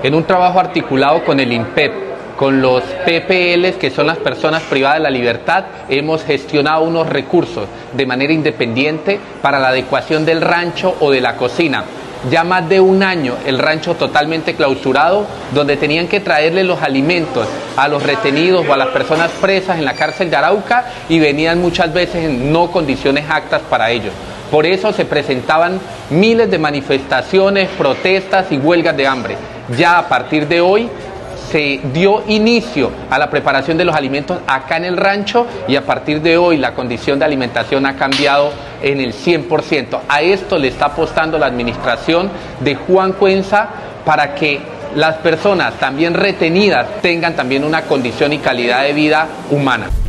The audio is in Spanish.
en un trabajo articulado con el INPEP, con los PPLs, que son las personas privadas de la libertad, hemos gestionado unos recursos de manera independiente para la adecuación del rancho o de la cocina. Ya más de un año el rancho totalmente clausurado, donde tenían que traerle los alimentos a los retenidos o a las personas presas en la cárcel de Arauca y venían muchas veces en no condiciones aptas para ellos. Por eso se presentaban miles de manifestaciones, protestas y huelgas de hambre. Ya a partir de hoy se dio inicio a la preparación de los alimentos acá en el rancho y a partir de hoy la condición de alimentación ha cambiado en el 100%. A esto le está apostando la administración de Juan Cuenza para que las personas también retenidas tengan también una condición y calidad de vida humana.